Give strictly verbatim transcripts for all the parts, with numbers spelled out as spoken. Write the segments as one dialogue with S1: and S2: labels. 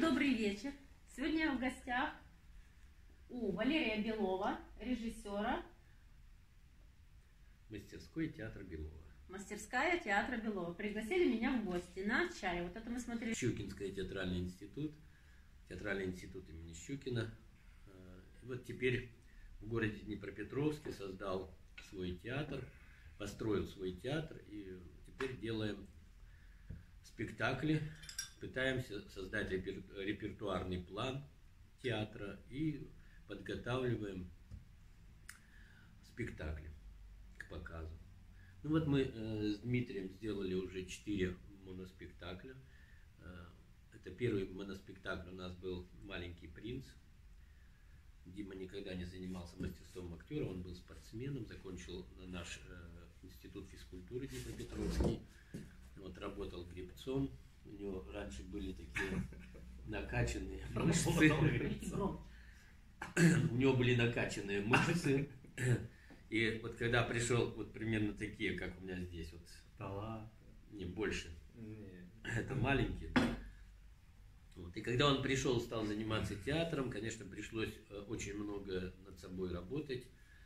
S1: добрый вечер. Сегодня я в гостях у Валерия Белова, режиссера
S2: мастерской театра Белова.
S1: Мастерская театра Белова. Пригласили меня в гости на чай. Вот это мы смотрели.
S2: Щукинский театральный институт, театральный институт имени Щукина. И вот теперь в городе Днепропетровске создал свой театр, построил свой театр, и теперь делаем спектакли, пытаемся создать репер... репертуарный план театра и подготавливаем спектакли к показу. Ну вот мы э, с Дмитрием сделали уже четыре моноспектакля. Э, это первый моноспектакль у нас был «Маленький принц». Дима никогда не занимался мастерством актера, он был спортсменом, закончил наш э, институт физкультуры Днепропетровский, вот, работал гребцом, у него раньше были такие накачанные мышцы, у него были накачанные мышцы, и вот когда пришел, вот примерно такие, как у меня здесь, вот,
S3: Талант.
S2: Не больше,
S3: Нет.
S2: это маленькие. Вот. И когда он пришел, стал заниматься театром, конечно, пришлось очень много над собой работать,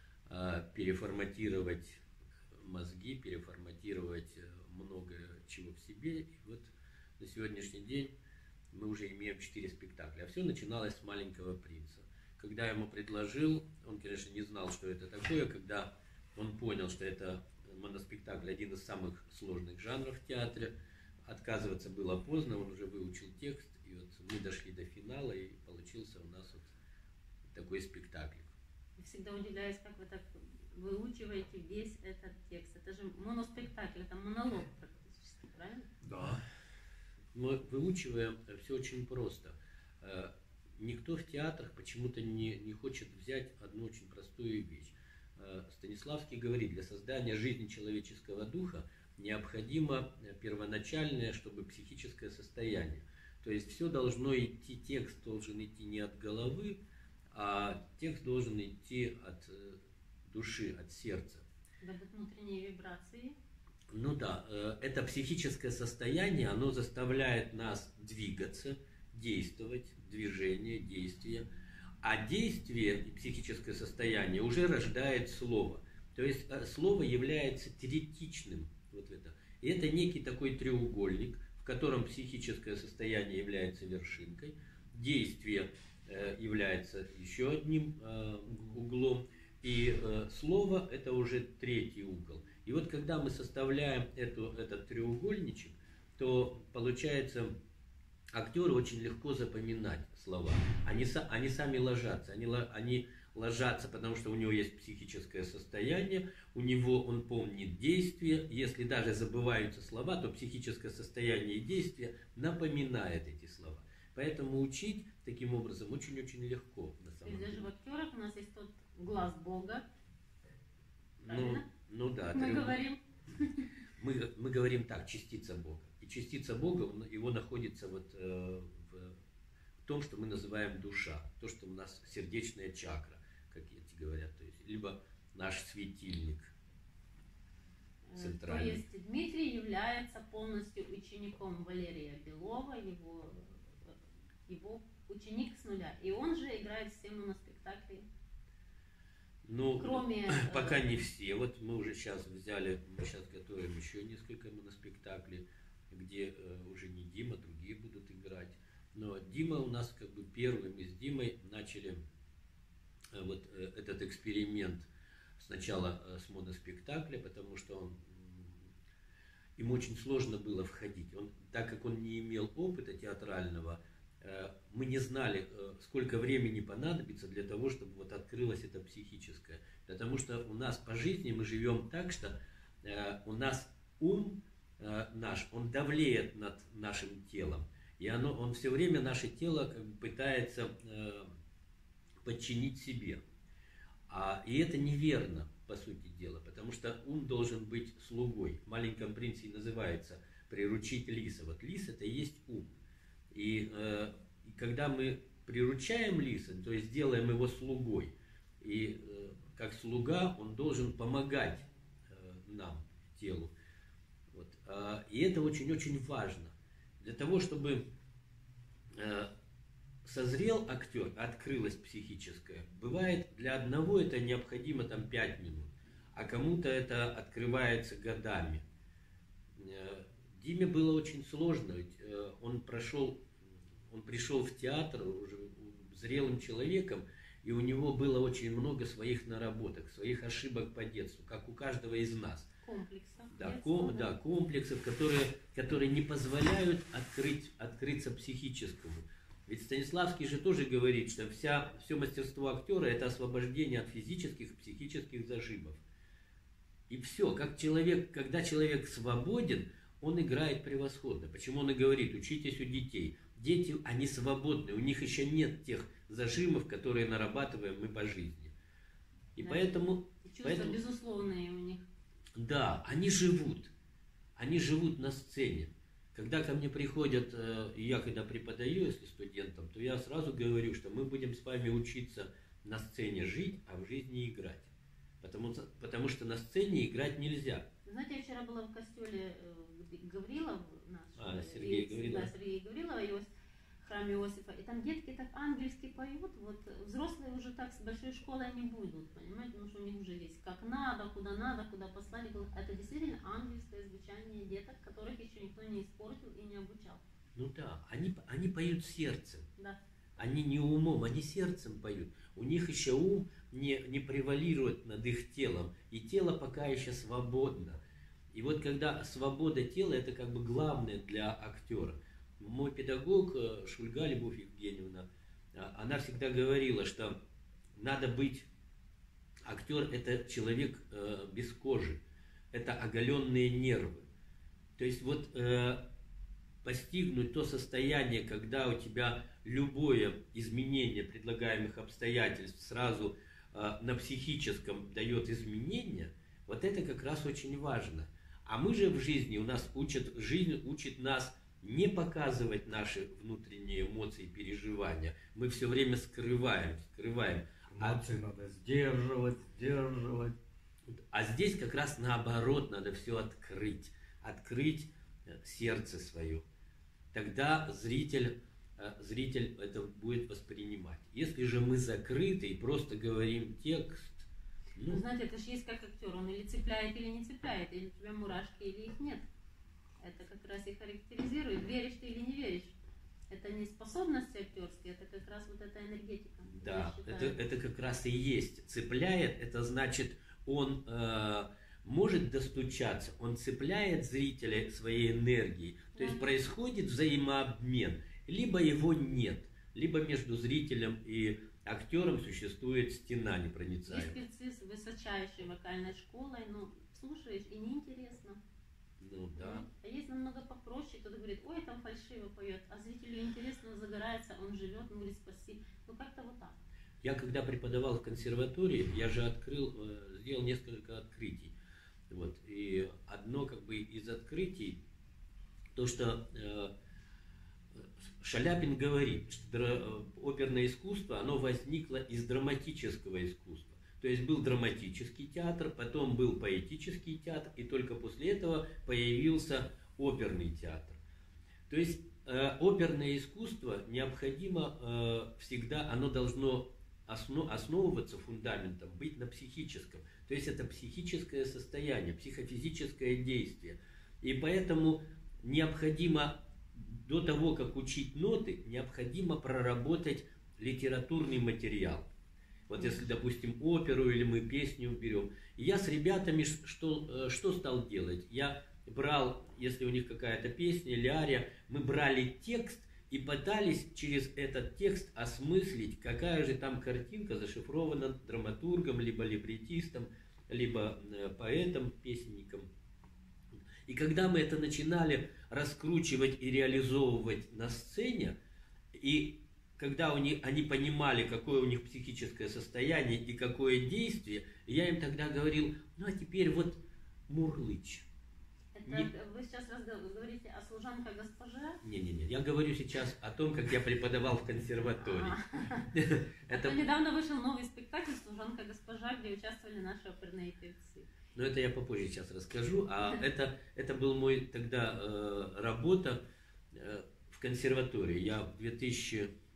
S2: переформатировать мозги, переформатировать много чего в себе. И вот на сегодняшний день мы уже имеем четыре спектакля. А все начиналось с «Маленького принца». Когда я ему предложил, он, конечно, не знал, что это такое. Когда он понял, что это моноспектакль, один из самых сложных жанров в театре, отказываться было поздно, он уже выучил текст. И вот мы дошли до финала, и получился у нас вот такой спектакль.
S1: Я всегда удивляюсь, как вы так выучиваете весь этот текст. Это же моноспектакль, это монолог практически, правильно?
S2: Да. Мы выучиваем все очень просто. Никто в театрах почему-то не, не хочет взять одну очень простую вещь. Станиславский говорит, для создания жизни человеческого духа необходимо первоначальное, чтобы психическое состояние. То есть все должно идти, текст должен идти не от головы, а текст должен идти от души, от сердца.
S1: Дадут внутренние вибрации.
S2: Ну да, это психическое состояние, оно заставляет нас двигаться, действовать, движение, действие. А действие и психическое состояние уже рождает слово. То есть слово является теоретичным. Вот это. И это некий такой треугольник, в котором психическое состояние является вершинкой, действие э, является еще одним э, углом, и э, слово – это уже третий угол. И вот когда мы составляем эту, этот треугольничек, то получается, актеру очень легко запоминать слова. Они, они сами ложатся, они, они ложатся, потому что у него есть психическое состояние, у него он помнит действия. Если даже забываются слова, то психическое состояние и действие напоминает эти слова. Поэтому учить таким образом очень-очень легко. На самом деле.
S1: Даже в актерах у нас есть тот глаз Бога.
S2: Ну, ну да.
S1: Мы
S2: трем...
S1: говорим.
S2: Мы, мы говорим так, частица Бога. И частица Бога, его находится вот э, в, в том, что мы называем душа. То, что у нас сердечная чакра, как эти говорят. То есть, либо наш светильник центральный.
S1: То есть Дмитрий является полностью учеником Валерия Белова, его, его ученик с нуля. И он же играет все моноспектакли.
S2: Ну,
S1: кроме...
S2: пока не все. Вот мы уже сейчас взяли, мы сейчас готовим еще несколько моноспектаклей, где э, уже не Дима, другие будут играть. Но Дима у нас как бы первый, мы с Димой начали э, вот э, этот эксперимент сначала э, с моноспектакля, потому что он, э, ему очень сложно было входить. Он, так как он не имел опыта театрального, мы не знали, сколько времени понадобится для того, чтобы вот открылось это психическое. Потому что у нас по жизни мы живем так, что у нас ум наш, он давлеет над нашим телом. И оно, он все время наше тело как бы пытается подчинить себе. А, и это неверно, по сути дела, потому что ум должен быть слугой. В «Маленьком принце» и называется «приручить лиса». Вот лис – это и есть ум. И, э, и когда мы приручаем лиса, то есть делаем его слугой, и э, как слуга он должен помогать э, нам, телу. Вот. Э, и это очень-очень важно. Для того, чтобы э, созрел актер, открылось психическое, бывает для одного это необходимо там пять минут, а кому-то это открывается годами. Диме было очень сложно, ведь он прошел, он пришел в театр уже зрелым человеком, и у него было очень много своих наработок, своих ошибок по детству, как у каждого из нас.
S1: Комплексов.
S2: Да,
S1: детства,
S2: ком,
S1: да.
S2: да, комплексов, которые, которые не позволяют открыть, открыться психическому. Ведь Станиславский же тоже говорит, что вся, все мастерство актера – это освобождение от физических и психических зажимов. И все, как человек, когда человек свободен, он играет превосходно. Почему он и говорит, учитесь у детей. Дети, они свободны, у них еще нет тех зажимов, которые нарабатываем мы по жизни. И
S1: да.
S2: поэтому...
S1: И чувства
S2: поэтому,
S1: безусловные у них.
S2: Да, они живут. Они живут на сцене. Когда ко мне приходят, и я когда преподаю, если студентам, то я сразу говорю, что мы будем с вами учиться на сцене жить, а в жизни играть. Потому, потому что на сцене играть нельзя.
S1: Знаете, я вчера была в костеле Гаврилов, наш,
S2: а, Сергей Гаврилов.
S1: Да, Сергей Гаврилова, в храме Иосифа, и там детки так ангельски поют, вот взрослые уже так с большой школой не будут, понимаете, потому что у них уже есть как надо, куда надо, куда послали. Это действительно ангельское звучание деток, которых еще никто не испортил и не обучал.
S2: Ну да, они, они поют сердцем.
S1: Да.
S2: Они не умом, они сердцем поют. У них еще ум не, не превалирует над их телом, и тело пока еще свободно. И вот когда свобода тела, это как бы главное для актера. Мой педагог Шульга Любовь Евгеньевна, она всегда говорила, что надо быть, актер – это человек э, без кожи, это оголенные нервы. То есть вот э, постигнуть то состояние, когда у тебя любое изменение предлагаемых обстоятельств сразу э, на психическом дает изменения, вот это как раз очень важно. А мы же в жизни, у нас учат, жизнь учит нас не показывать наши внутренние эмоции и переживания. Мы все время скрываем, скрываем.
S3: Эмоции а, надо сдерживать, сдерживать.
S2: А здесь как раз наоборот, надо все открыть. Открыть сердце свое. Тогда зритель, зритель это будет воспринимать. Если же мы закрыты и просто говорим текст,
S1: ну, знаете, это же есть как актер, он или цепляет, или не цепляет, или у тебя мурашки, или их нет. Это как раз и характеризирует, веришь ты или не веришь. Это не способности актерские, это как раз вот эта энергетика.
S2: Да, это, это как раз и есть. Цепляет, это значит, он э, может достучаться, он цепляет зрителя своей энергией. То да. есть происходит взаимообмен, либо его нет, либо между зрителем и актером существует стена непроницаемая.
S1: Есть певцы с высочайшей вокальной школой, но слушаешь и неинтересно.
S2: Ну да.
S1: А есть намного попроще, кто-то говорит, ой, там фальшиво поет, а зрителю интересно, он загорается, он живет, он говорит спасибо. Ну как-то вот так.
S2: Я когда преподавал в консерватории, я же открыл, сделал несколько открытий. Вот. И одно как бы из открытий, то что э, Шаляпин говорит, что оперное искусство, оно возникло из драматического искусства. То есть был драматический театр, потом был поэтический театр, и только после этого появился оперный театр. То есть э, оперное искусство необходимо э, всегда, оно должно основ, основываться фундаментом, быть на психическом. То есть это психическое состояние, психофизическое действие. И поэтому необходимо, до того, как учить ноты, необходимо проработать литературный материал. Вот если, допустим, оперу или мы песню берем. И я с ребятами что, что стал делать? Я брал, если у них какая-то песня или ария, мы брали текст и пытались через этот текст осмыслить, какая же там картинка зашифрована драматургом, либо либретистом, либо поэтом, песенником. И когда мы это начинали раскручивать и реализовывать на сцене, и когда у них, они понимали, какое у них психическое состояние и какое действие, я им тогда говорил, ну а теперь вот мурлычь.
S1: Это не... Вы сейчас говорите о служанка госпожа?
S2: Не-не-не, я говорю сейчас о том, как я преподавал в консерватории.
S1: Это недавно вышел новый спектакль «Служанка госпожа», где участвовали наши оперные певцы.
S2: Но это я попозже сейчас расскажу. А это, это был мой тогда э, работа э, в консерватории. Я в две тысячи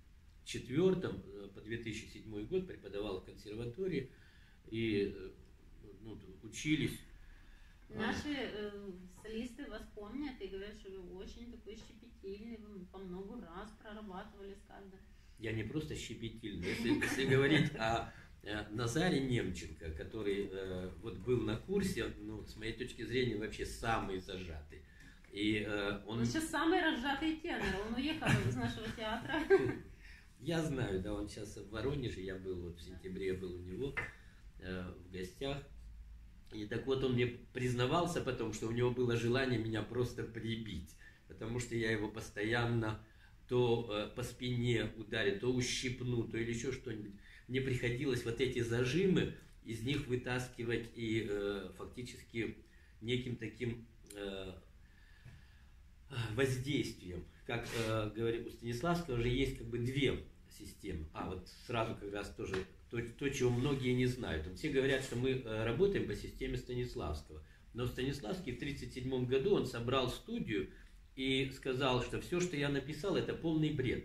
S2: четвёртом по две тысячи седьмой год преподавал в консерватории и ну, учились.
S1: Наши э, солисты вас помнят и говорят, что вы очень такой щепетильный, вы по много раз прорабатывали с каждым.
S2: Я не просто щепетильный. Если, если говорить о э, Назаре Немченко, который э, вот был на курсе, ну, с моей точки зрения, вообще самый зажатый. И, э, он...
S1: он сейчас самый разжатый тенор, он уехал из нашего театра.
S2: Я знаю, да, он сейчас в Воронеже, я был вот в сентябре, был у него э, в гостях. И так вот он мне признавался потом, что у него было желание меня просто прибить, потому что я его постоянно то э, по спине ударю, то ущипну, то или еще что-нибудь. Мне приходилось вот эти зажимы из них вытаскивать и э, фактически неким таким э, воздействием. Как э, говорит у Станиславского, же есть как бы две системы. А вот сразу как раз тоже то, то, чего многие не знают. Все говорят, что мы э, работаем по системе Станиславского. Но Станиславский в тридцать седьмом году он собрал студию и сказал, что все, что я написал, это полный бред.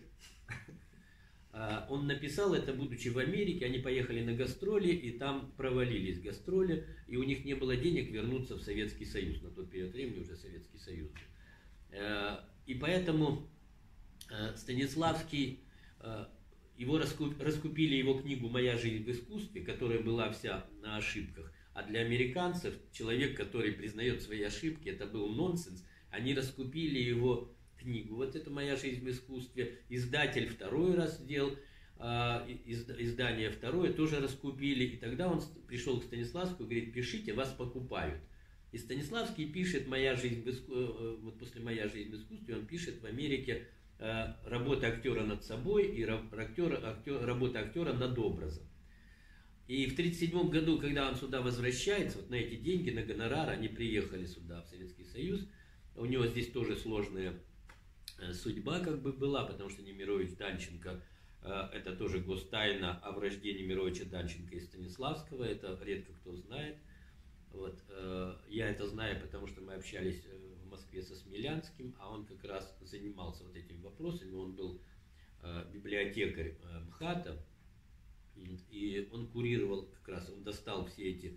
S2: Он написал это, будучи в Америке, они поехали на гастроли, и там провалились гастроли, и у них не было денег вернуться в Советский Союз. На тот период времени уже Советский Союз. И поэтому Станиславский, его раскупили его книгу «Моя жизнь в искусстве», которая была вся на ошибках. А для американцев человек, который признает свои ошибки, это был нонсенс. Они раскупили его книгу, вот это «Моя жизнь в искусстве». Издатель второй раз сделал, издание второе тоже раскупили. И тогда он пришел к Станиславскому и говорит: пишите, вас покупают. И Станиславский пишет «Моя жизнь в искусстве», вот после «Моя жизнь в искусстве» он пишет в Америке «Работа актера над собой» и актера, актер, «Работа актера над образом». И в тридцать седьмом году, когда он сюда возвращается, вот на эти деньги, на гонорар, они приехали сюда, в Советский Союз. У него здесь тоже сложная судьба как бы была, потому что Немирович Данченко, это тоже гостайна о вражде Немировича Данченко и Станиславского, это редко кто знает. Вот, я это знаю, потому что мы общались в Москве со Смелянским, а он как раз занимался вот этими вопросами, он был библиотекарь МХАТа, и он курировал как раз, он достал все эти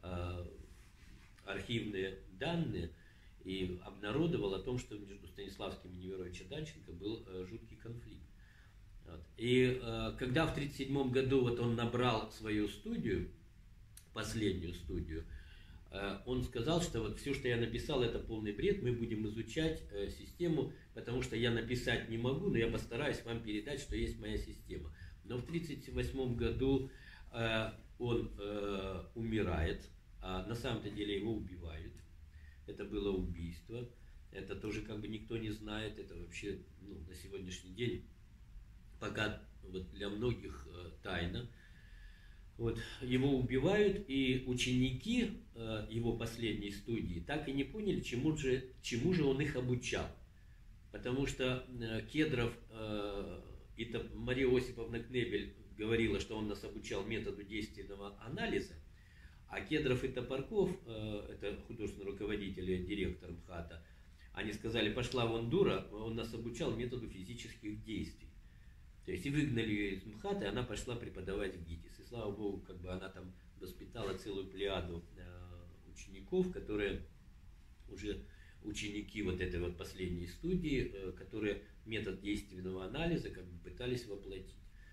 S2: архивные данные и обнародовал о том, что между Станиславским и Немировичем Данченко был жуткий конфликт. Вот. И когда в тридцать седьмом году вот он набрал свою студию, последнюю студию, он сказал, что вот все, что я написал, это полный бред, мы будем изучать систему, потому что я написать не могу, но я постараюсь вам передать, что есть моя система. Но в тридцать восьмом году он умирает, а на самом-то деле его убивают. Это было убийство, это тоже как бы никто не знает, это вообще ну, на сегодняшний день пока вот для многих тайна. Вот, его убивают, и ученики э, его последней студии так и не поняли, чему же, чему же он их обучал. Потому что э, Кедров, э, и Мария Осиповна Кнебель говорила, что он нас обучал методу действенного анализа, а Кедров и Топорков, э, это художественный руководитель и директор МХАТа, они сказали: пошла вон дура, он нас обучал методу физических действий. То есть и выгнали ее из МХАТа, и она пошла преподавать в ГИТИС. И слава богу, как бы она там воспитала целую плеяду э, учеников, которые уже ученики вот этой вот последней студии, э, которые метод действенного анализа как бы пытались воплотить.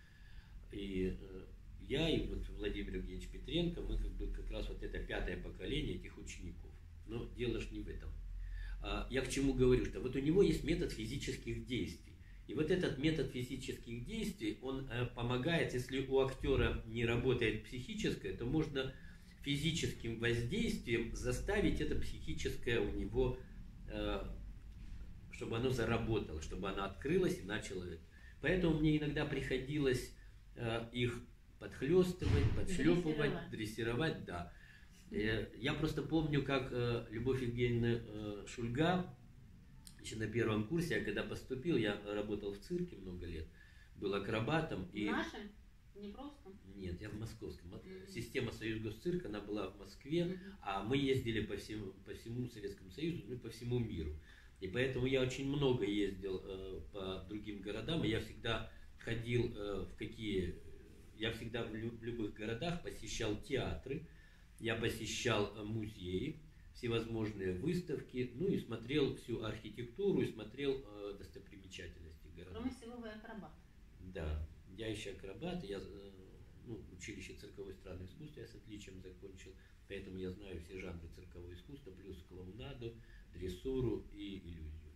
S2: И э, я и вот Владимир Евгеньевич Петренко, мы как бы как раз вот это пятое поколение этих учеников. Но дело ж не в этом. А я к чему говорю, что вот у него есть метод физических действий. И вот этот метод физических действий, он э, помогает, если у актера не работает психическое, то можно физическим воздействием заставить это психическое у него, э, чтобы оно заработало, чтобы оно открылось и начало. Поэтому мне иногда приходилось э, их подхлестывать, подшлепывать, дрессировать, дрессировать да. Э, я просто помню, как э, Любовь Евгеньевна э, Шульга, еще на первом курсе, я когда поступил, я работал в цирке много лет, был акробатом. И...
S1: В нашем? Не просто?
S2: Нет, я в московском. Mm-hmm. Система Союзгосцирка, она была в Москве, mm-hmm. а мы ездили по всему, по всему Советскому Союзу, ну и по всему миру. И поэтому я очень много ездил э, по другим городам, и я всегда ходил э, в какие... Я всегда в, лю- в любых городах посещал театры, я посещал э, музеи, всевозможные выставки, ну и смотрел всю архитектуру, и смотрел э, достопримечательности города.
S1: Кроме всего, вы акробат.
S2: Да, я еще акробат, я э, ну, училище цирковой эстрадного искусства я с отличием закончил, поэтому я знаю все жанры циркового искусства, плюс клоунаду, дрессуру и иллюзию.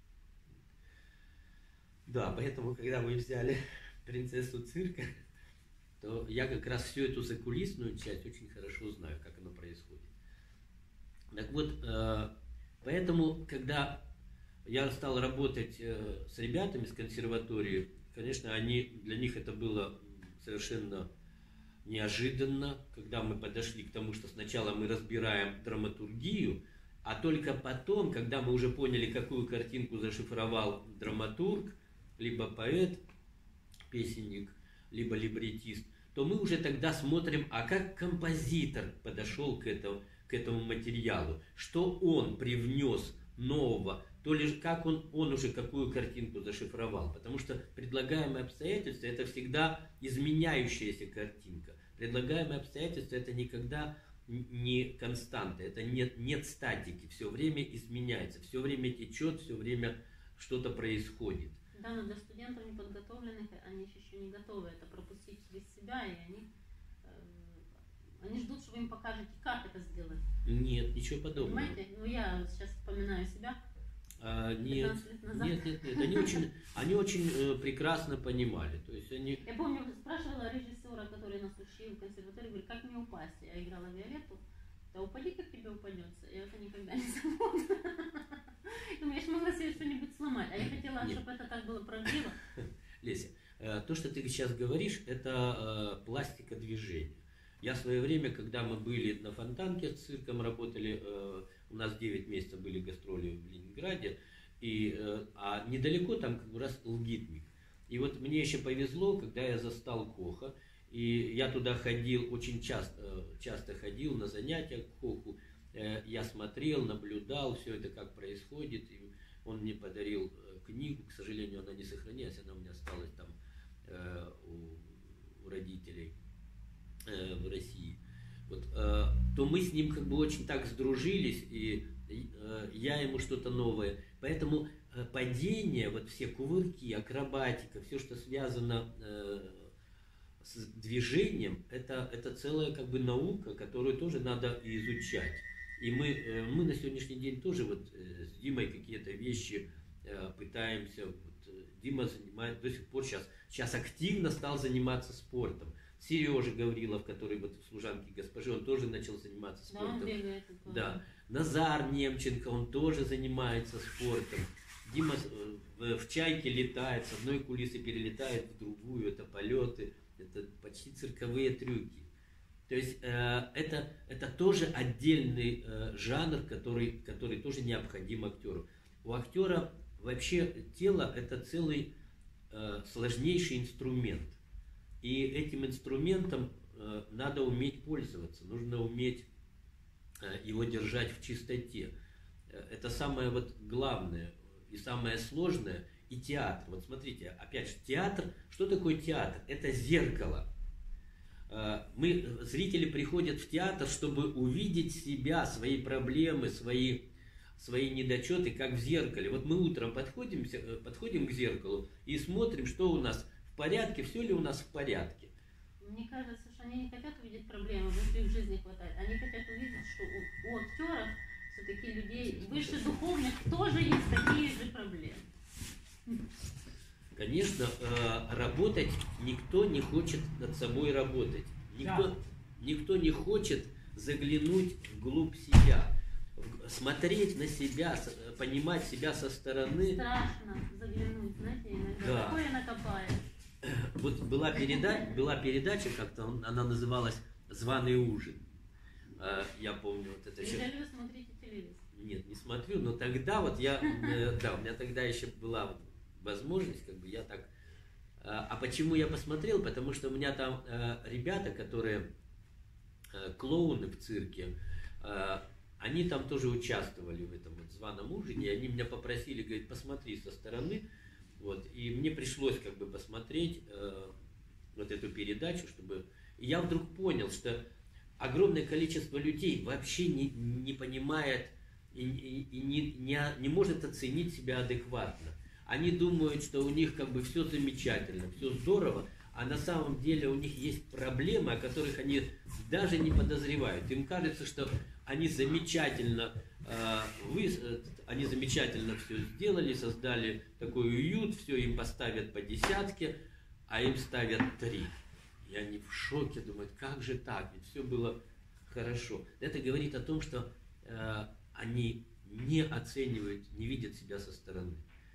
S2: Да, поэтому, когда вы взяли принцессу цирка, то я как раз всю эту закулисную часть очень хорошо знаю, как оно происходит. Так вот, э, поэтому, когда я стал работать э, с ребятами с консерватории, конечно, они, для них это было совершенно неожиданно, когда мы подошли к тому, что сначала мы разбираем драматургию, а только потом, когда мы уже поняли, какую картинку зашифровал драматург, либо поэт, песенник, либо либретист, то мы уже тогда смотрим, а как композитор подошел к этому, к этому материалу, что он привнес нового, то лишь как он, он уже какую картинку зашифровал. Потому что предлагаемые обстоятельства – это всегда изменяющаяся картинка. Предлагаемые обстоятельства – это никогда не константа, это нет, нет статики, все время изменяется, все время течет, все время что-то происходит.
S1: Да, но для студентов неподготовленных они еще не готовы это пропустить через себя, и они, э, они ждут, что вы им покажете, как это сделать.
S2: Нет, ничего подобного.
S1: Понимаете? Ну я сейчас вспоминаю себя.
S2: А, нет,
S1: лет назад.
S2: нет, нет, нет, они очень, они очень э, прекрасно понимали. То есть они...
S1: Я помню, спрашивала режиссера, который нас учил в консерватории, говорит, как мне упасть? Я играла Виолетту. Да упади, как тебе упадется. Я это никогда не забуду. Думаю, я же могла себе что-нибудь сломать. А я хотела,
S2: Нет.
S1: чтобы это так было правдиво.
S2: Леся, э, то, что ты сейчас говоришь, это э, пластика движения. Я в свое время, когда мы были на Фонтанке с цирком, работали, э, у нас девять месяцев были гастроли в Ленинграде, и, э, а недалеко там как раз Лгитник. И вот мне еще повезло, когда я застал Коха, и я туда ходил, очень часто, часто ходил на занятия к Коху, э, я смотрел, наблюдал все это, как происходит, и он мне подарил э, книгу, к сожалению, она не сохранилась, она у меня осталась там э, у, у родителей э, в России. Вот, э, то мы с ним как бы очень так сдружились, и э, я ему что-то новое. Поэтому э, падение, вот все кувырки, акробатика, все, что связано э, с движением, это, это целая как бы наука, которую тоже надо изучать. И мы, э, мы на сегодняшний день тоже вот э, с Димой какие-то вещи э, пытаемся. Вот, э, Дима занимает до сих пор сейчас, сейчас активно стал заниматься спортом. Сережа Гаврилов, который вот в «Служанке госпожи», он тоже начал заниматься спортом.
S1: Да, он бегает.
S2: Да. Назар Немченко, он тоже занимается спортом. Дима в, в «Чайке» летает, с одной кулисы перелетает в другую, это полеты, это почти цирковые трюки. То есть э, это, это тоже отдельный э, жанр, который, который тоже необходим актеру. У актера вообще тело это целый э, сложнейший инструмент. И этим инструментом э, надо уметь пользоваться, нужно уметь э, его держать в чистоте. Это самое вот главное и самое сложное. И театр. Вот смотрите, опять же, театр. Что такое театр? Это зеркало. Э, мы, зрители приходят в театр, чтобы увидеть себя, свои проблемы, свои, свои недочеты, как в зеркале. Вот мы утром подходим, подходим к зеркалу и смотрим, что у нас в порядке, все ли у нас в порядке.
S1: Мне кажется, что они не хотят увидеть проблемы, потому что их в жизни хватает. Они хотят увидеть, что у, у актеров, все-таки людей выше духовных, тоже есть такие же проблемы.
S2: Конечно, работать никто не хочет над собой работать. Никто, никто не хочет заглянуть вглубь себя, смотреть на себя, понимать себя со стороны.
S1: Страшно заглянуть, знаете, иногда.
S2: Да.
S1: Какое накопаешь.
S2: Вот была передача, была передача как-то, она называлась «Званый ужин». Я помню вот это.
S1: Неужели вы смотрите телевизор?
S2: Нет, не смотрю, но тогда вот я, да, у меня тогда еще была вот возможность, как бы я так. А почему я посмотрел? Потому что у меня там ребята, которые клоуны в цирке, они там тоже участвовали в этом вот «Званом ужине», и они меня попросили, говорят, посмотри со стороны. Вот. И мне пришлось как бы посмотреть э, вот эту передачу, чтобы... И я вдруг понял, что огромное количество людей вообще не, не понимает и, и, и не, не, не может оценить себя адекватно. Они думают, что у них как бы все замечательно, все здорово, а на самом деле у них есть проблемы, о которых они даже не подозревают. Им кажется, что они замечательно, э, вы, они замечательно все сделали, создали такой уют, все им поставят по десятке, а им ставят три. И они в шоке, думают, как же так, ведь все было хорошо. Это говорит о том, что э, они не оценивают, не видят себя со стороны.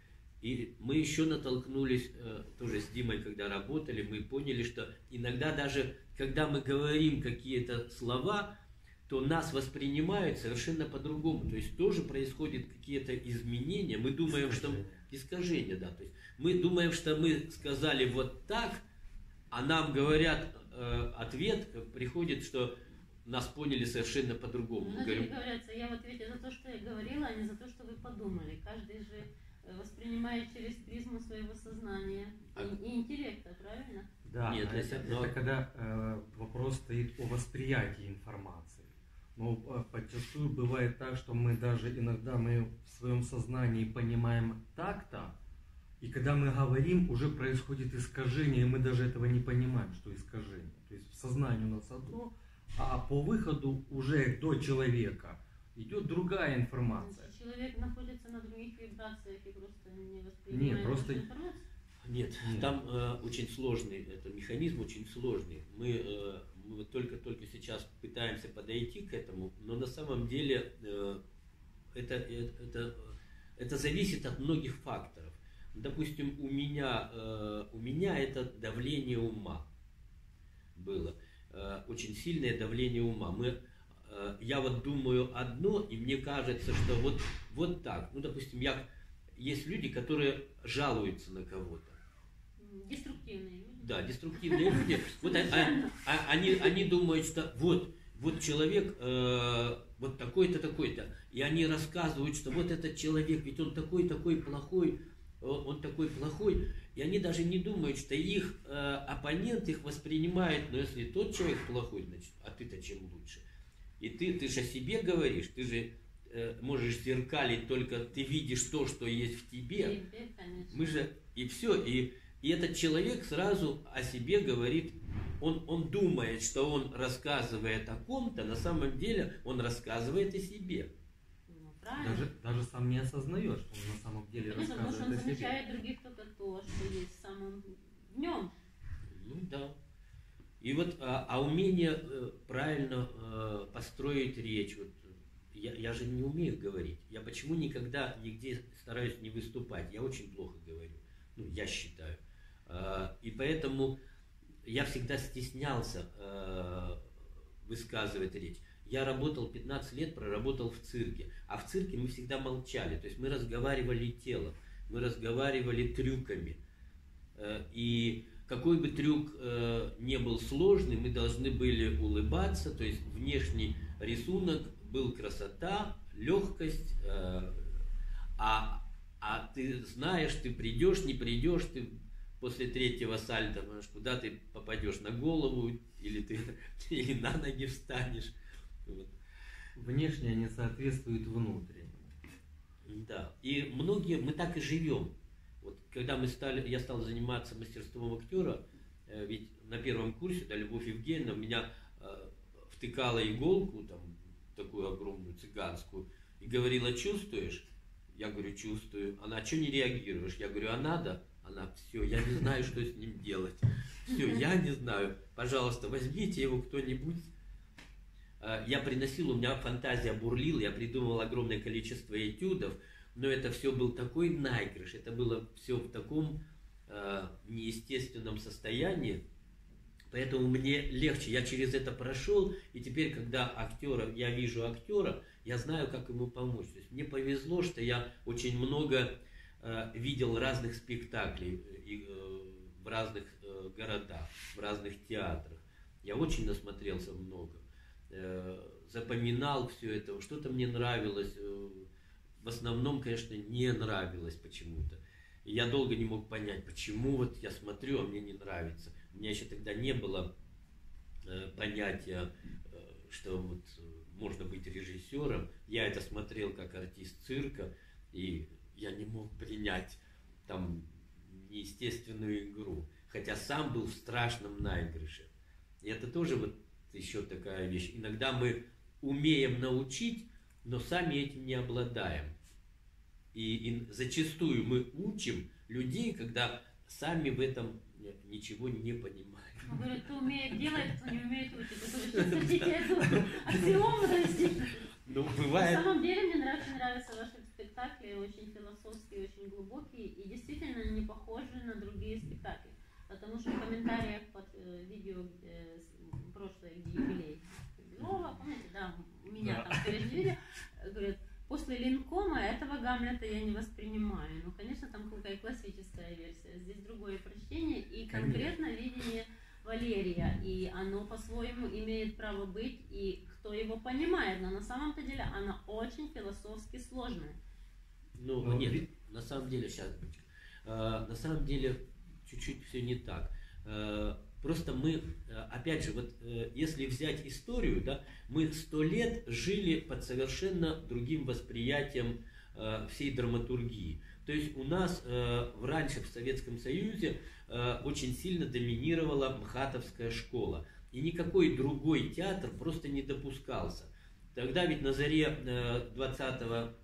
S2: И мы еще натолкнулись, э, тоже с Димой, когда работали, мы поняли, что иногда даже, когда мы говорим какие-то слова, то нас воспринимают совершенно по-другому. То есть тоже происходят какие-то изменения. Мы думаем, искажения. что... Искажения, да. То есть мы думаем, что мы сказали вот так, а нам говорят э, ответ, приходит, что нас поняли совершенно по-другому.
S1: Ну,
S2: говорим...
S1: говорится, я в ответе за то, что я говорила, а не за то, что вы подумали. Каждый же воспринимает через призму своего сознания
S2: а...
S1: и, и интеллекта, правильно?
S3: Да,
S2: Нет,
S3: это,
S2: это,
S3: это когда э, вопрос стоит о восприятии информации. Но э, подчастую бывает так, что мы даже иногда мы в своем сознании понимаем так-то, и когда мы говорим, уже происходит искажение, и мы даже этого не понимаем, что искажение. То есть в сознании у нас одно, а по выходу уже до человека идет другая информация.
S1: Значит, человек находится на других вибрациях и просто не воспринимает
S3: Нет, просто...
S1: информацию?
S2: Нет,
S3: Нет,
S2: там э, очень сложный, это механизм очень сложный. Мы, э, мы только-только сейчас пытаемся подойти к этому, но на самом деле э, это, это, это, это зависит от многих факторов. Допустим, у меня, э, у меня это давление ума было, э, очень сильное давление ума. Мы, э, я вот думаю одно, и мне кажется, что вот, вот так. Ну, допустим, я, есть люди, которые жалуются на кого-то.
S1: Деструктивные люди.
S2: Да, деструктивные люди. Вот они, они думают, что вот, вот человек э, вот такой-то, такой-то. И они рассказывают, что вот этот человек, ведь он такой-такой плохой, он такой плохой. И они даже не думают, что их э, оппонент их воспринимает, но если тот человек плохой, значит, а ты-то чем лучше? И ты, ты же о себе говоришь, ты же э, можешь зеркалить, только ты видишь то, что есть в тебе.
S1: Тебе,
S2: Мы же, и все, и И этот человек сразу о себе говорит, он, он думает, что он рассказывает о ком-то, на самом деле он рассказывает о себе.
S1: Ну, правильно.
S3: Даже, даже сам не осознает, что он на самом деле
S1: Конечно, потому что
S3: рассказывает
S1: он
S3: о себе.
S1: замечает других только то, что есть в самом в нем.
S2: Ну да. И вот, а, а умение э, правильно э, построить речь, вот, я, я же не умею говорить. Я почему никогда нигде стараюсь не выступать? Я очень плохо говорю. Ну, я считаю. И поэтому я всегда стеснялся э, высказывать речь. Я работал пятнадцать лет, проработал в цирке. А в цирке мы всегда молчали. То есть мы разговаривали телом, мы разговаривали трюками. Э, и какой бы трюк э, не был сложный, мы должны были улыбаться. То есть внешний рисунок был красота, легкость. Э, а, а ты знаешь, ты придешь, не придешь, ты... После третьего сальта, куда ты попадешь, на голову, или ты или на ноги встанешь. Вот.
S3: Внешнее не соответствует внутреннему.
S2: Да. И многие, мы так и живем. Вот когда мы стали, я стал заниматься мастерством актера, ведь на первом курсе, да, Любовь Евгеньевна меня э, втыкала иголку, там, такую огромную, цыганскую, и говорила, чувствуешь? Я говорю, чувствую. Она, а что не реагируешь? Я говорю, а надо? Она, все, я не знаю, что с ним делать. Все, я не знаю. Пожалуйста, возьмите его кто-нибудь. Я приносил, у меня фантазия бурлила, я придумал огромное количество этюдов, но это все был такой наигрыш, это было все в таком э, неестественном состоянии. Поэтому мне легче, я через это прошел, и теперь, когда актера, я вижу актера, я знаю, как ему помочь. То есть мне повезло, что я очень много видел разных спектаклей в разных городах, в разных театрах. Я очень насмотрелся много. Запоминал все это. Что-то мне нравилось. В основном, конечно, не нравилось почему-то. И я долго не мог понять, почему вот я смотрю, а мне не нравится. У меня еще тогда не было э, понятия, э, что вот можно быть режиссером. Я это смотрел как артист цирка, и я не мог принять там неестественную игру. Хотя сам был в страшном наигрыше. И это тоже вот еще такая вещь. Иногда мы умеем научить, но сами этим не обладаем. И, и зачастую мы учим людей, когда сами в этом ничего не понимаем.
S1: Он говорит, кто умеет делать, кто не умеет учить. Вы что, хотите эту аксиому достичь?
S2: Ну, бывает.
S1: На самом деле мне очень нравятся ваши спектакли, очень философские, очень глубокие и действительно не похожи на другие спектакли. Потому что в комментариях под э, видео э, прошлое, где юбилей Белова, помните, да, у меня
S3: да.
S1: там перед видео, говорят, после Линкома этого Гамлета я не воспринимаю. Ну, конечно, там какая классическая версия, здесь другое прочтение и конкретно видение Валерия, и оно по-своему имеет право быть, и кто его понимает, но на самом-то деле оно очень философски сложное.
S2: Ну, ну нет, на самом деле, сейчас, э, на самом деле чуть-чуть все не так. Э, просто мы, опять же, вот э, если взять историю, да, мы сто лет жили под совершенно другим восприятием э, всей драматургии. То есть у нас э, раньше в Советском Союзе э, очень сильно доминировала МХАТовская школа. И никакой другой театр просто не допускался. Тогда ведь на заре э, двадцатого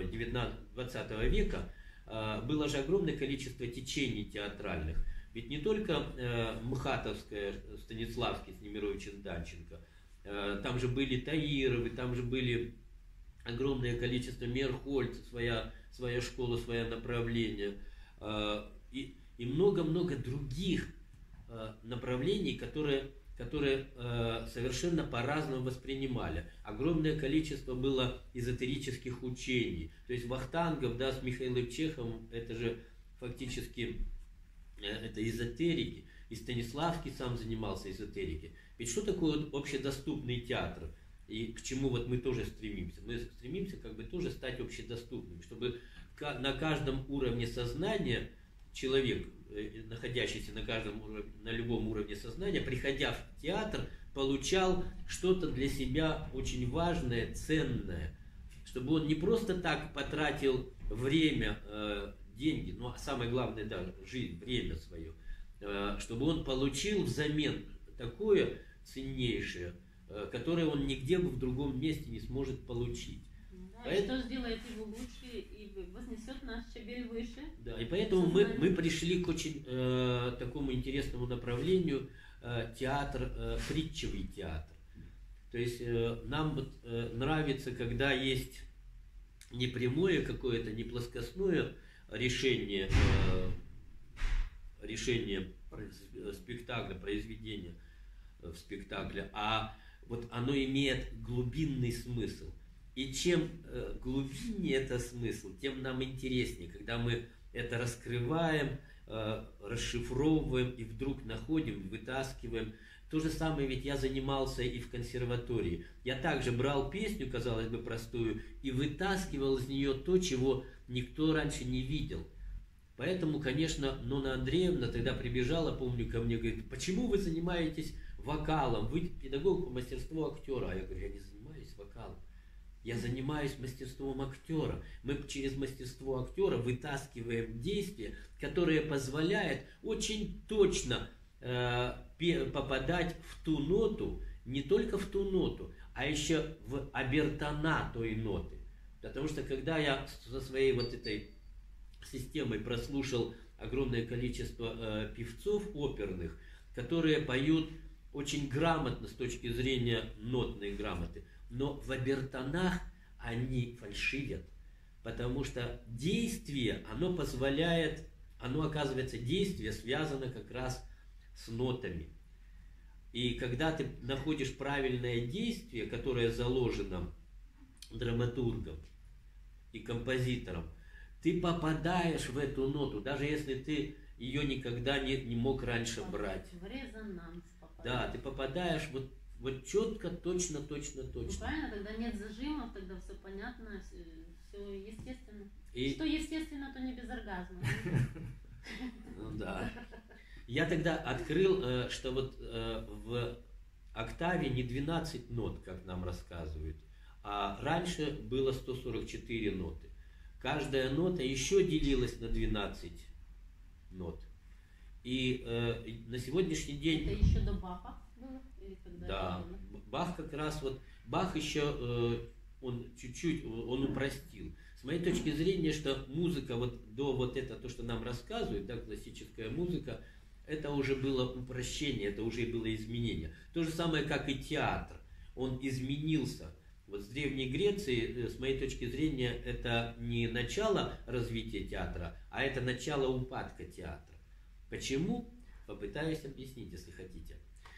S2: века э, было же огромное количество течений театральных. Ведь не только э, МХАТовская, Станиславский с Немировичем Данченко, э, там же были Таировы, там же были огромное количество Мейерхольд, своя, своя школа, свое направление, э, и, и много-много других э, направлений, которые, которые э, совершенно по-разному воспринимали. Огромное количество было эзотерических учений. То есть Вахтангов, да, с Михаилом Чеховым, это же фактически э, это эзотерики. И Станиславский сам занимался эзотерикой. Ведь что такое вот общедоступный театр? И к чему вот мы тоже стремимся? Мы стремимся как бы тоже стать общедоступными, чтобы на каждом уровне сознания человек, находящийся на каждом уровне, на любом уровне сознания, приходя в театр, получал что-то для себя очень важное, ценное, чтобы он не просто так потратил время, деньги, ну а самое главное, да, жизнь, время свое, чтобы он получил взамен такое ценнейшее, которое он нигде бы в другом месте не сможет получить.
S1: Да, поэтому, что сделает его лучше и вознесет наш щабель выше.
S2: Да, и поэтому мы, мы пришли к очень э, такому интересному направлению э, театр, э, притчевый театр. То есть э, нам вот, э, нравится, когда есть не прямое какое-то, не плоскостное решение, э, решение спектакля, произведения в спектакле, а вот оно имеет глубинный смысл. И чем э, глубиннее это смысл, тем нам интереснее, когда мы это раскрываем, э, расшифровываем и вдруг находим, вытаскиваем. То же самое ведь я занимался и в консерватории. Я также брал песню, казалось бы, простую, и вытаскивал из нее то, чего никто раньше не видел. Поэтому, конечно, Нона Андреевна тогда прибежала, помню, ко мне, говорит, почему вы занимаетесь вокалом? Вы педагог по мастерству актера. А я говорю, я не занимаюсь вокалом. Я занимаюсь мастерством актера. Мы через мастерство актера вытаскиваем действия, которые позволяют очень точно э, попадать в ту ноту, не только в ту ноту, а еще в обертона той ноты. Потому что когда я со своей вот этой системой прослушал огромное количество э, певцов оперных, которые поют очень грамотно с точки зрения нотной грамоты, но в обертонах они фальшивят, потому что действие, оно позволяет, оно оказывается, действие связано как раз с нотами. И когда ты находишь правильное действие, которое заложено драматургом и композитором, ты попадаешь в эту ноту, даже если ты ее никогда не, не мог раньше брать.
S1: В резонанс попадаешь.
S2: Да, ты попадаешь вот Вот четко, точно, точно,
S1: Ну,
S2: точно.
S1: правильно, тогда нет зажимов, тогда все понятно, все естественно.
S2: И-
S1: Что естественно, то не без оргазма.
S2: Ну да. Я тогда открыл, э, что вот э, в октаве не двенадцать нот, как нам рассказывают, а раньше было сто сорок четыре ноты. Каждая нота еще делилась на двенадцать нот. И э, на сегодняшний день...
S1: Это еще до Баха было? Или когда
S2: Да,
S1: это было?
S2: Бах как раз вот, Бах еще, э, он чуть-чуть, он упростил. С моей точки зрения, что музыка, вот до вот это, то, что нам рассказывают, да, классическая музыка, это уже было упрощение, это уже было изменение. То же самое, как и театр. Он изменился. Вот с Древней Греции, с моей точки зрения, это не начало развития театра, а это начало упадка театра. Почему? Попытаюсь объяснить, если хотите.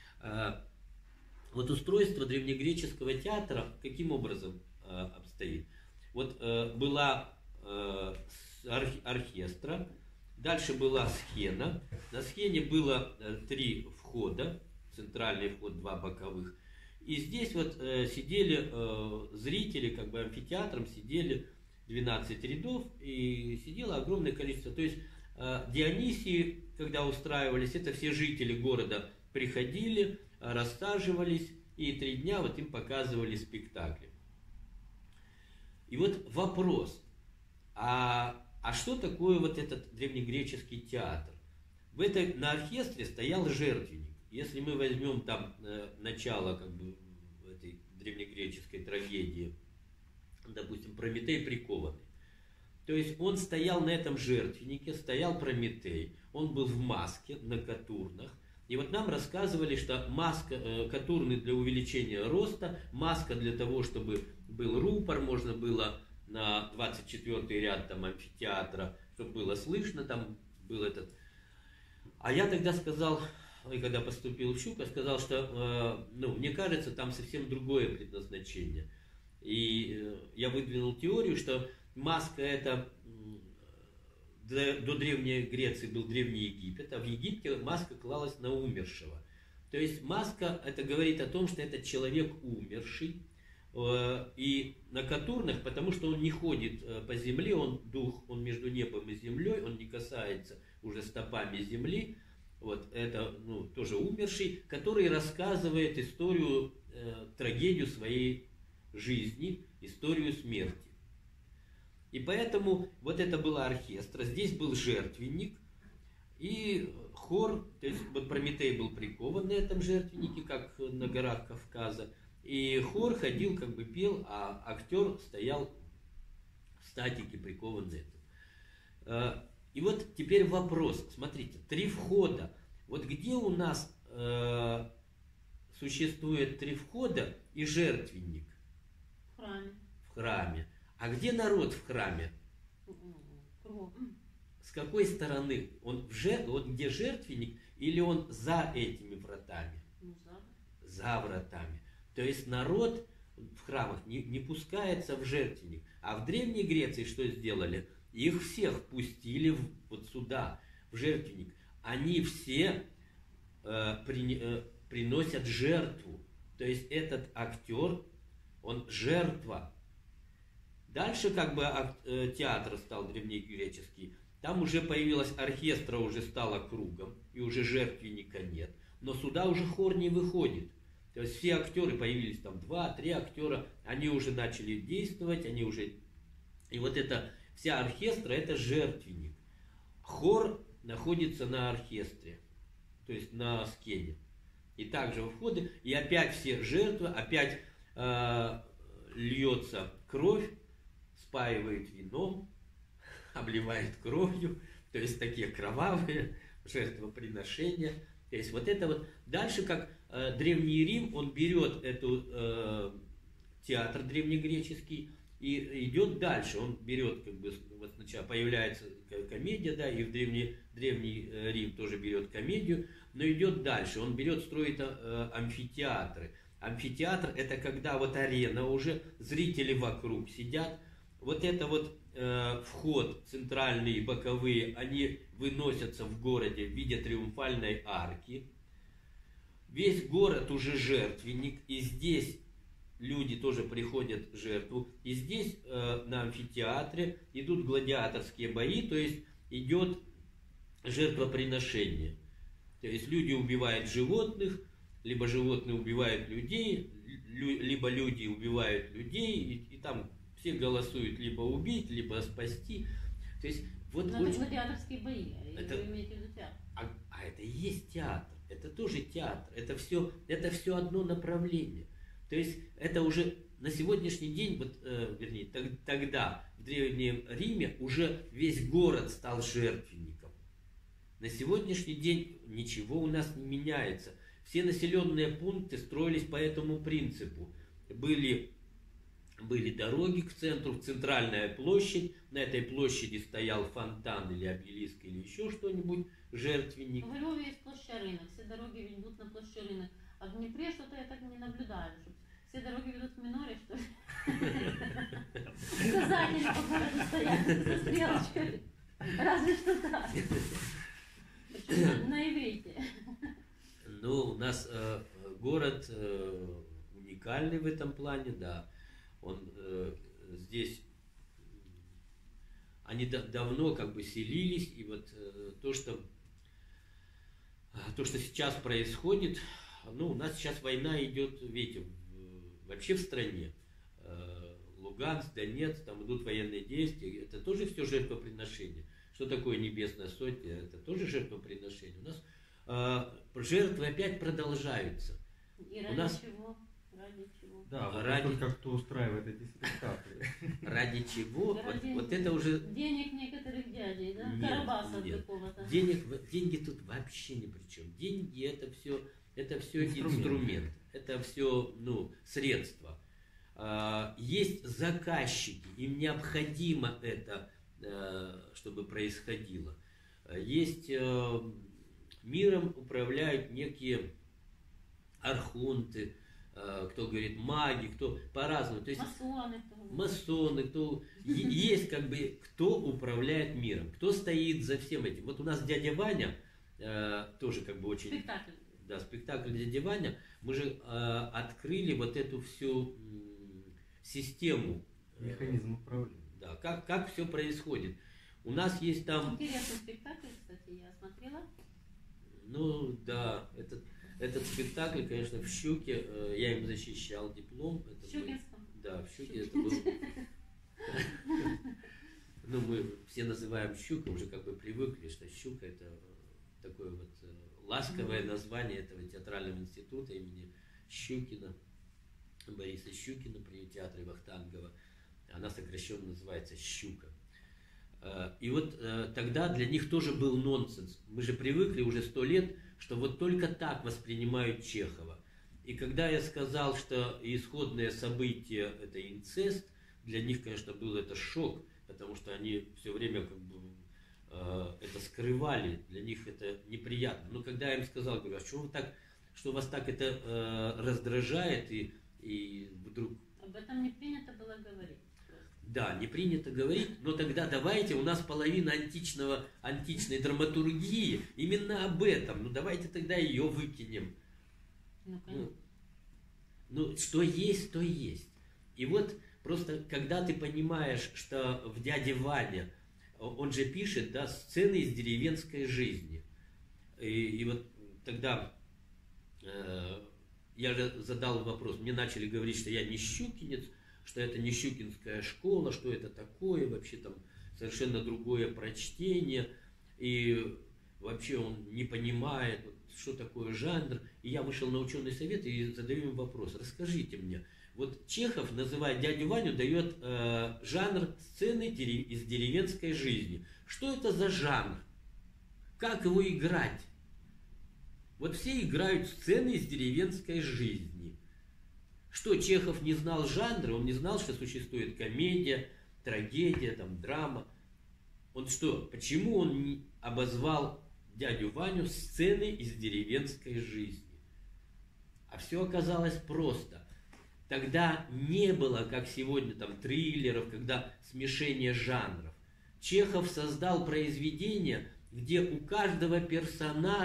S2: Вот устройство древнегреческого театра каким образом обстоит? Вот была оркестра, дальше была схена. На схене было три входа, центральный вход, два боковых. И здесь вот э, сидели э, зрители, как бы амфитеатром сидели двенадцать рядов, и сидело огромное количество. То есть э, Дионисии, когда устраивались, это все жители города приходили, рассаживались, и три дня вот им показывали спектакли. И вот вопрос, а, а что такое вот этот древнегреческий театр? В этой, на оркестре стоял жертвенник. Если мы возьмем там э, начало как бы этой древнегреческой трагедии, допустим, Прометей прикованный, то есть он стоял на этом жертвеннике, стоял Прометей, он был в маске, на катурнах, и вот нам рассказывали, что маска, э, катурны для увеличения роста, маска для того, чтобы был рупор, можно было на двадцать четвёртый ряд там амфитеатра, чтобы было слышно, там был этот... А я тогда сказал... И когда поступил в ЩУК, я сказал, что, э, ну, мне кажется, там совсем другое предназначение. И э, я выдвинул теорию, что маска это, до, до Древней Греции был Древний Египет, а в Египте маска клалась на умершего. То есть маска это говорит о том, что это человек умерший, э, и на катурнах, потому что он не ходит э, по земле, он дух, он между небом и землей, он не касается уже стопами земли. Вот это, ну, тоже умерший, который рассказывает историю, э, трагедию своей жизни, историю смерти. И поэтому вот это была оркестра, здесь был жертвенник и хор, то есть вот Прометей был прикован на этом жертвеннике, как на горах Кавказа, и хор ходил, как бы пел, а актер стоял в статике, прикован на этом. И вот теперь вопрос, смотрите, три входа. Вот где у нас э, существует три входа и жертвенник?
S1: В храме.
S2: В храме. А где народ в храме?
S1: Кругом.
S2: С какой стороны? Он в жер... вот где жертвенник или он за этими вратами?
S1: Ну, за.
S2: За вратами. То есть народ в храмах не, не пускается в жертвенник. А в Древней Греции что сделали? Их всех пустили в, вот сюда, в жертвенник. Они все э, при, э, приносят жертву. То есть этот актер, он жертва. Дальше как бы э, театр стал древнегреческий. Там уже появилась оркестра, уже стала кругом, и уже жертвенника нет. Но сюда уже хор не выходит. То есть все актеры, появились там два-три актера, они уже начали действовать, они уже... И вот это... Вся оркестра это жертвенник. Хор находится на оркестре, то есть на скене. И также входы, и опять все жертвы, опять э, льется кровь, спаивает вином, обливает кровью, то есть такие кровавые жертвоприношения. То есть вот это вот. Дальше как э, Древний Рим, он берет эту э, театр древнегреческий, и идет дальше, он берет, как бы, вот сначала появляется комедия, да, и в Древний, Древний Рим тоже берет комедию, но идет дальше, он берет, строит э, амфитеатры. Амфитеатр это когда вот арена уже, зрители вокруг сидят, вот это вот э, вход, центральные, боковые, они выносятся в городе в виде триумфальной арки. весь город уже жертвенник, и здесь люди тоже приходят в жертву. И здесь э, на амфитеатре идут гладиаторские бои, то есть идет жертвоприношение. То есть люди убивают животных, либо животные убивают людей, лю, либо люди убивают людей, и, и там все голосуют либо убить, либо спасти. То есть вот
S1: Но
S2: очень...
S1: это гладиаторские бои,
S2: Это...
S1: вы имеете в виду театр.
S2: А, а это и есть театр, это тоже театр, это все, это все одно направление. То есть это уже на сегодняшний день, вот, э, вернее, так, тогда в Древнем Риме уже весь город стал жертвенником. На сегодняшний день ничего у нас не меняется. Все населенные пункты строились по этому принципу. Были, были дороги к центру, центральная площадь, на этой площади стоял фонтан или обелиск или еще что-нибудь, жертвенник.
S1: В Львове есть площадь рынок, все дороги ведут на площадь рынок. А в Днепре что-то я так не наблюдаю, что все дороги ведут в Миноре, что ли? Указатели по городу стоят со стрелочкой. Разве что так. Причем на иврите.
S2: Ну, у нас э, город э, уникальный в этом плане, да. Он э, здесь, они да, давно как бы селились, и вот э, то, что, то, что сейчас происходит, ну, у нас сейчас война идет, видите, в, вообще в стране. Э, Луганск, Донецк, там идут военные действия, это тоже все жертвоприношение. Что такое небесная сотня? Это тоже жертвоприношение. У нас э, жертвы опять продолжаются.
S1: И ради
S2: У нас...
S1: чего? Ради чего?
S3: Да, вот
S2: ради...
S3: только кто устраивает эти спектакли.
S2: Ради чего?
S1: Ради...
S2: Вот, вот это уже...
S1: Денег некоторых дядей, да?
S2: Нет,
S1: Карабаса
S2: нет.
S1: какого-то.
S2: Денег, деньги тут вообще ни при чем. Деньги это все, это все инструмент. инструмент. Это все, ну, средства. А, есть заказчики, им необходимо это, чтобы происходило. Есть миром управляют некие архонты, кто говорит маги, кто по-разному. То есть
S1: масоны. Кто...
S2: Масоны, кто... Есть как бы, кто управляет миром, кто стоит за всем этим. Вот у нас дядя Ваня, тоже как бы очень...
S1: Спектакль.
S2: Да, спектакль дядя Ваня. Мы же открыли вот эту всю систему.
S3: Механизм управления.
S2: Да, как, как все происходит. У нас есть там...
S1: Интересный спектакль, кстати, я смотрела.
S2: Ну, да, этот, этот спектакль, конечно, в Щуке, э, я им защищал диплом.
S1: В Щукинском?
S2: Был, да, в Щуке это был... Ну, мы все называем Щука, уже как бы привыкли, что Щука это такое вот ласковое название этого театрального института имени Щукина, Бориса Щукина при театре Вахтангова. Она сокращенно называется «Щука». И вот тогда для них тоже был нонсенс. Мы же привыкли уже сто лет, что вот только так воспринимают Чехова. И когда я сказал, что исходное событие – это инцест, для них, конечно, был это шок, потому что они все время как бы это скрывали, для них это неприятно. Но когда я им сказал, говорю, а что вы так, что вас так это раздражает, и, и вдруг...
S1: Об этом не принято было говорить.
S2: Да, не принято говорить, но тогда давайте, у нас половина античного, античной драматургии именно об этом, ну давайте тогда ее выкинем.
S1: Ну, конечно.
S2: Ну, ну, что есть, то есть. И вот просто, когда ты понимаешь, что в «Дяде Ване», он же пишет, да, сцены из деревенской жизни. И, и вот тогда э, я же задал вопрос, мне начали говорить, что я не щукинец, что это не щукинская школа, что это такое, вообще там совершенно другое прочтение, и вообще он не понимает, что такое жанр. И я вышел на ученый совет и задаю им вопрос, расскажите мне, вот Чехов, называя «Дядю Ваню», дает э, жанр сцены дерев... из деревенской жизни. Что это за жанр? Как его играть? Вот все играют сцены из деревенской жизни. Что, Чехов не знал жанра, он не знал, что существует комедия, трагедия, там, драма. Он что, почему он не обозвал «Дядю Ваню» сцены из деревенской жизни? А все оказалось просто. Тогда не было, как сегодня, там, триллеров, когда смешение жанров. Чехов создал произведение, где у каждого персонажа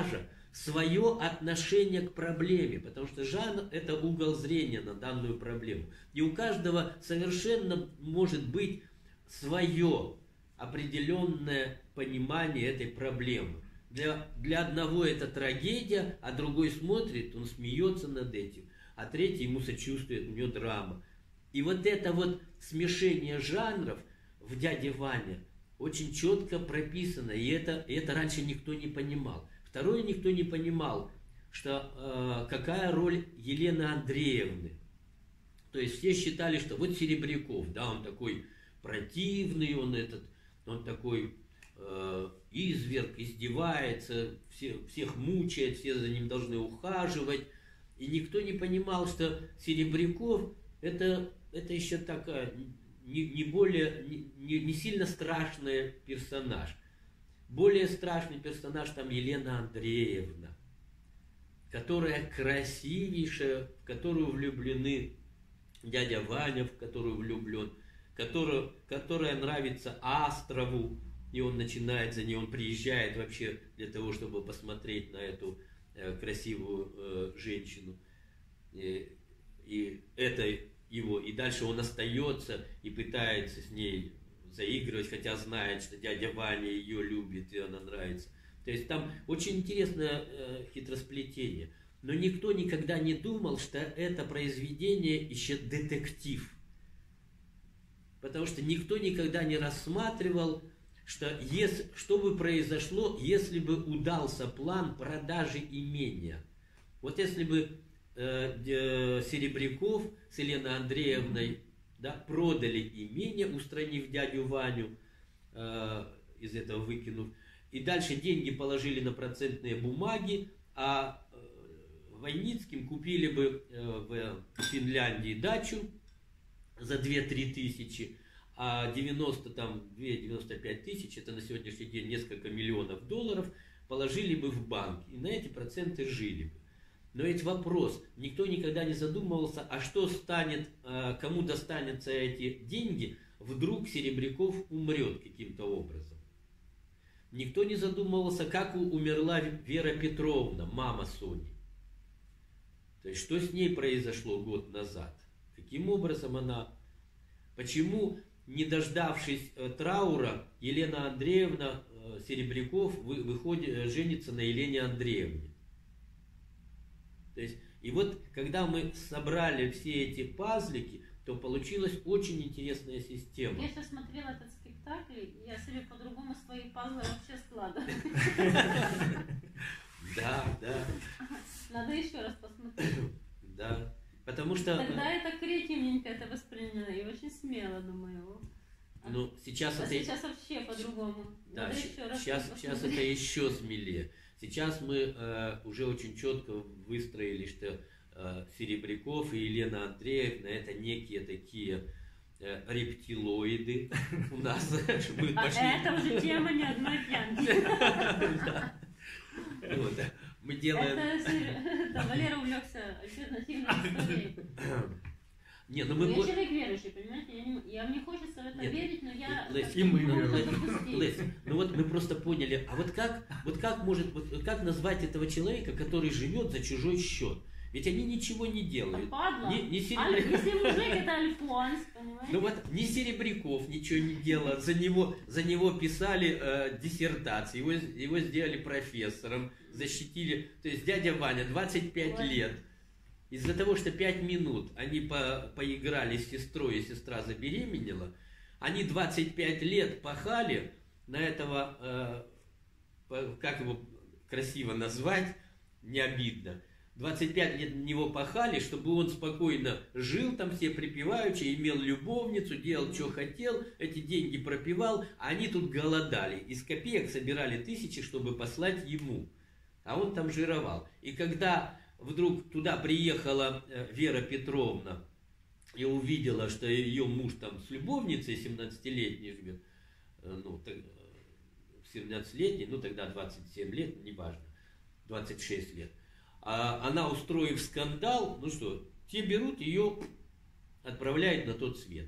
S2: свое отношение к проблеме, потому что жанр – это угол зрения на данную проблему. И у каждого совершенно может быть свое определенное понимание этой проблемы. Для, для одного это трагедия, а другой смотрит, он смеется над этим, а третий ему сочувствует, у него драма. И вот это вот смешение жанров в «Дяде Ване» очень четко прописано, и это, и это раньше никто не понимал. Второе, никто не понимал, что э, какая роль Елены Андреевны. То есть все считали, что вот Серебряков, да, он такой противный, он этот, он такой э, изверг, издевается, все, всех мучает, все за ним должны ухаживать. И никто не понимал, что Серебряков это, это еще такая не, не более, не, не сильно страшный персонаж. Более страшный персонаж там Елена Андреевна, которая красивейшая, в которую влюблены дядя Ваня, в которую влюблен, которая, которая нравится Астрову, и он начинает за ней, он приезжает вообще для того, чтобы посмотреть на эту э, красивую э, женщину. И, и это его, и дальше он остается и пытается с ней заигрывать, хотя знает, что дядя Ваня ее любит, и она нравится. То есть там очень интересное э, хитросплетение. Но никто никогда не думал, что это произведение еще детектив. Потому что никто никогда не рассматривал, что, если, что бы произошло, если бы удался план продажи имения. Вот если бы э, э, Серебряков с Еленой Андреевной, да, продали имение, устранив дядю Ваню, э, из этого выкинув, и дальше деньги положили на процентные бумаги, а э, Войницким купили бы э, в Финляндии дачу за две-три тысячи, а девяносто две - девяносто пять тысяч, это на сегодняшний день несколько миллионов долларов, положили бы в банк, и на эти проценты жили бы. Но ведь вопрос, никто никогда не задумывался, а что станет, кому достанутся эти деньги, вдруг Серебряков умрет каким-то образом. Никто не задумывался, как умерла Вера Петровна, мама Сони. То есть, что с ней произошло год назад? Каким образом она... Почему, не дождавшись траура, Елена Андреевна, Серебряков выходит, женится на Елене Андреевне? То есть, и вот, когда мы собрали все эти пазлики, то получилась очень интересная система.
S1: Я сейчас смотрела этот спектакль, и я себе по-другому свои пазлы вообще складываю.
S2: Да, да.
S1: Надо еще раз посмотреть.
S2: Да. Потому что...
S1: Тогда я так креативненько это восприняла, и очень смело, думаю.
S2: Ну, сейчас
S1: а
S2: это...
S1: сейчас вообще по-другому.
S2: Да, сейчас, сейчас это еще смелее. Сейчас мы э, уже очень четко выстроили, что э, Серебряков и Елена Андреевна это некие такие э, рептилоиды у нас.
S1: А это уже тема не одной пьянки.
S2: Мы делаем...
S1: Это Валера увлекся альтернативной историей.
S2: Не, ну мы...
S1: Я человек верующий, понимаете? Я, не, я мне хочется в это Нет, верить, но я...
S2: Лесь,
S3: и мы
S2: Лесь, ну вот мы просто поняли, а вот как, вот как может, вот как назвать этого человека, который живет за чужой счет? Ведь они ничего не делают.
S1: Падла.
S2: Не, не
S1: Серебря... а, если мужик, это Альфонс, понимаете?
S2: Ну вот ни Серебряков ничего не делал, за него, за него писали э, диссертации, его, его сделали профессором, защитили. То есть дядя Ваня, двадцать пять вот. лет. Из-за того, что пять минут они по, поиграли с сестрой, и сестра забеременела, они двадцать пять лет пахали на этого, э, по, как его красиво назвать, не обидно, двадцать пять лет на него пахали, чтобы он спокойно жил там все припеваючи, имел любовницу, делал, что хотел, эти деньги пропивал, а они тут голодали. Из копеек собирали тысячи, чтобы послать ему, а он там жировал. И когда... Вдруг туда приехала Вера Петровна и увидела, что ее муж там с любовницей семнадцатилетней живет, ну, семнадцатилетней, ну тогда двадцать семь лет, неважно, двадцать шесть лет. А она, устроив скандал, ну что, те берут ее, отправляют на тот свет.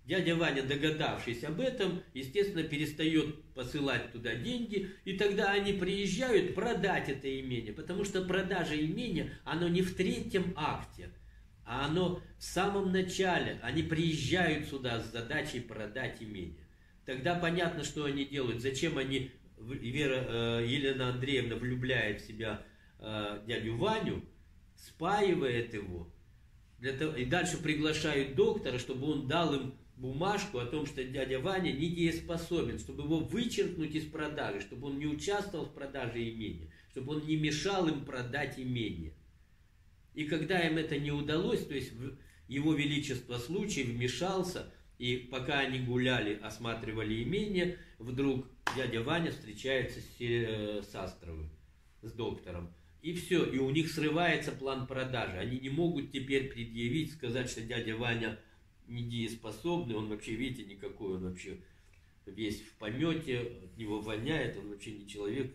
S2: Дядя Ваня, догадавшись об этом, естественно, перестает посылать туда деньги, и тогда они приезжают продать это имение, потому что продажа имения, оно не в третьем акте, а оно в самом начале. Они приезжают сюда с задачей продать имение. Тогда понятно, что они делают, зачем они, Вера, Елена Андреевна влюбляет в себя дядю Ваню, спаивает его, для того, и дальше приглашают доктора, чтобы он дал им бумажку о том, что дядя Ваня недееспособен, чтобы его вычеркнуть из продажи, чтобы он не участвовал в продаже имения, чтобы он не мешал им продать имение. И когда им это не удалось, то есть его величество случай вмешался, и пока они гуляли, осматривали имение, вдруг дядя Ваня встречается с, с Астровым, с доктором. И все, и у них срывается план продажи. Они не могут теперь предъявить, сказать, что дядя Ваня недееспособный, он вообще, видите, никакой, он вообще весь в помете, от него воняет, он вообще не человек.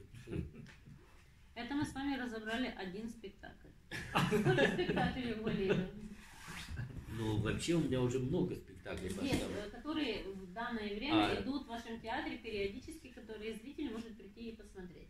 S1: Это мы с вами разобрали один спектакль. Сколько спектаклей были?
S2: Ну, вообще у меня уже много спектаклей
S1: Есть,
S2: поставлено.
S1: которые в данное время
S2: А.
S1: идут в вашем театре периодически, которые зритель может прийти и посмотреть.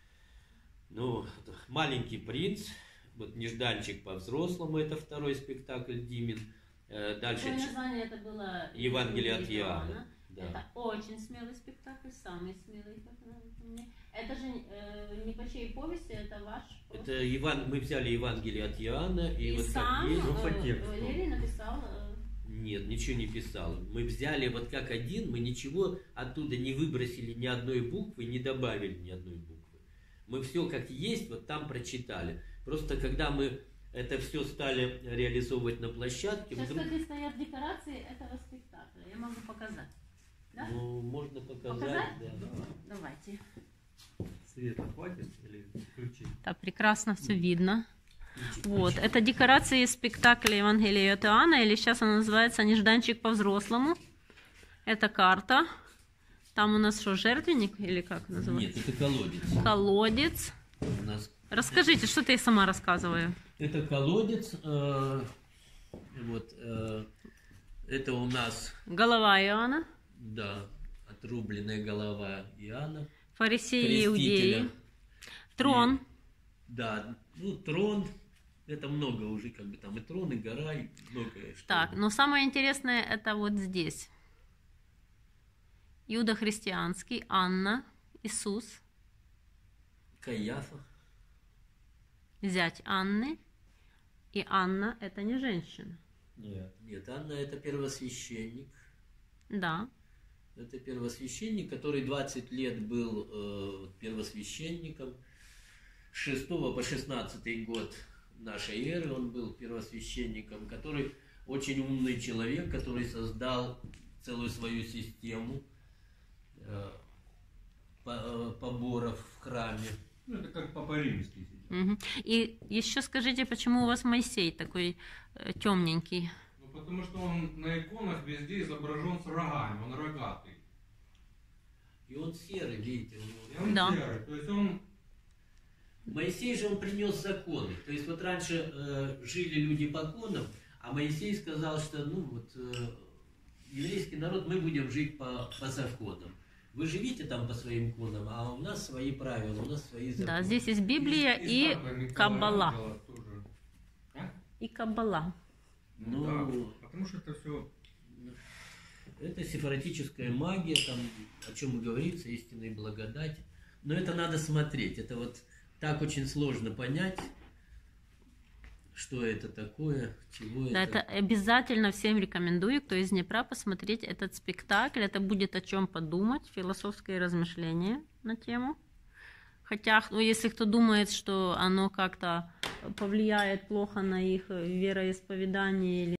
S2: Ну, «Маленький принц», вот «Нежданчик по-взрослому», это второй спектакль Димин. Дальше
S1: Какое название это было?
S2: «Евангелие от Иоанна». Да.
S1: Это очень смелый спектакль, самый смелый, как мне. Это же э, не по чьей повести, это ваш.
S2: Это Еван... Мы взяли Евангелие от Иоанна. И,
S1: И
S2: вот
S1: сам
S2: как есть...
S3: ну, по
S1: э,
S3: тексту.
S1: Валерий написал... Э...
S2: Нет, ничего не писал. Мы взяли вот как один, мы ничего оттуда не выбросили ни одной буквы, не добавили ни одной буквы. Мы все как есть, вот там прочитали. Просто когда мы это все стали реализовывать на площадке...
S1: Сейчас,
S2: вдруг...
S1: кстати, стоят декорации этого спектакля. Я могу показать. Да?
S2: Ну, можно показать.
S1: Показать?
S2: Да.
S1: Давайте.
S3: Света хватит или включить?
S1: Так, прекрасно все видно. Вот, это декорации спектакля Евангелия от Иоанна, или сейчас она называется «Нежданчик по-взрослому». Это карта. Там у нас что, жертвенник или как называется?
S2: Нет, это колодец.
S1: Колодец.
S2: У нас...
S1: Расскажите, что ты сама рассказываю?
S2: Это колодец. Э, вот, э, это у нас...
S1: Голова Иоанна.
S2: Да, отрубленная голова Иоанна.
S1: Фарисеи, иудеи. Трон.
S2: И, да, ну трон. Это много уже, как бы там и трон, и гора, и многое. Что...
S1: Так, но самое интересное это вот здесь. Иуда христианский, Анна, Иисус,
S2: Каиафа.
S1: зять Анны. И Анна это не женщина.
S2: Нет. Нет, Анна это первосвященник.
S1: Да.
S2: Это первосвященник, который двадцать лет был э, первосвященником. С шестого по шестнадцатый год нашей эры он был первосвященником, который очень умный человек, который создал целую свою систему э, поборов в храме.
S3: Ну, это как Папа Римский.
S1: Угу. И еще скажите, почему у вас Моисей такой э, темненький?
S4: Ну, потому что он на иконах везде изображен с рогами, он рогатый.
S2: И он серый, видите.
S4: И
S2: Он...
S4: он
S1: Да.
S4: серый, то есть он...
S2: Моисей же он принес законы. То есть вот раньше э, жили люди по законам, а Моисей сказал, что ну вот э, еврейский народ, мы будем жить по, по законам. Вы живите там по своим конам, а у нас свои правила, у нас свои законы.
S1: Да, здесь есть Библия
S4: из-
S1: и
S4: из Папы
S1: Каббала.
S4: Микеланджело тоже. А?
S1: И Каббала.
S4: Ну,
S2: Ну,
S4: да, потому что это все...
S2: это сефаратическая магия, там о чем и говорится, истинной благодати. Но это надо смотреть. Это вот так очень сложно понять, что это такое, чего
S1: Да,
S2: это.
S1: это обязательно всем рекомендую, кто из Днепра, посмотреть этот спектакль. Это будет о чем подумать, философское размышление на тему. Хотя, ну, если кто думает, что оно как-то повлияет плохо на их вероисповедание или